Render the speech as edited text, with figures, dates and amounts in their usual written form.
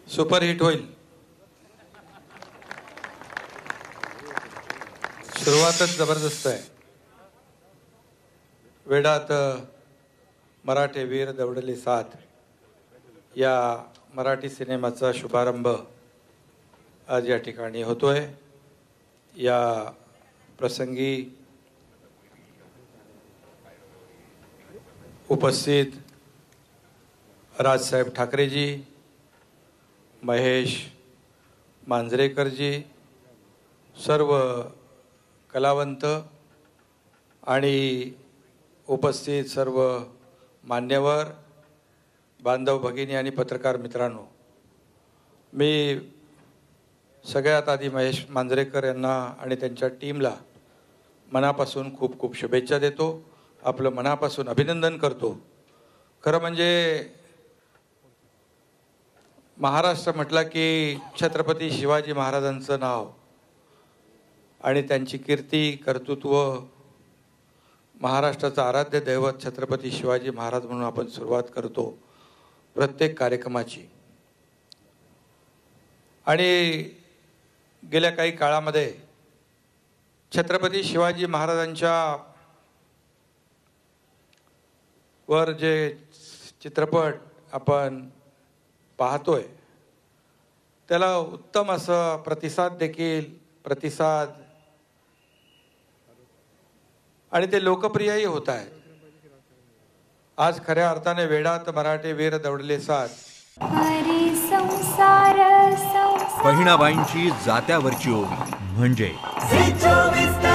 Superhit होईल. सुरुवातच जबरदस्त आहे. वेडात मराठे वीर दौडले साथ या मराठी सिनेमाचा शुभारंभ आज या ठिकाणी होतोय. या प्रसंगी उपस्थित राजसाहेब ठाकरेजी, महेश मांजरेकरजी, सर्व कलावंत आणि उपस्थित सर्व मान्यवर बांधव भगिनी आणि पत्रकार मित्रांनो, मी सगळ्यात आधी महेश मांजरेकर यांना आणि त्यांच्या टीमला मनापासून खूप खूप शुभेच्छा देतो. आपलं मनापासून अभिनंदन करतो. खरं म्हणजे महाराष्ट्र म्हटलं की छत्रपती शिवाजी महाराजांचं नाव आणि त्यांची कीर्ती, कर्तृत्व, महाराष्ट्राचं आराध्य दैवत छत्रपती शिवाजी महाराज म्हणून आपण सुरुवात करतो प्रत्येक कार्यक्रमाची. आणि गेल्या काही काळामध्ये छत्रपती शिवाजी महाराजांच्या वर जे चित्रपट आपण पाहतोय त्याला उत्तम असं प्रतिसाद आणि ते लोकप्रियही होत आहे. आज खऱ्या अर्थाने वेडात मराठे वीर दौडले साथ. बहिणाबाईंची जात्यावरची ओवी म्हणजे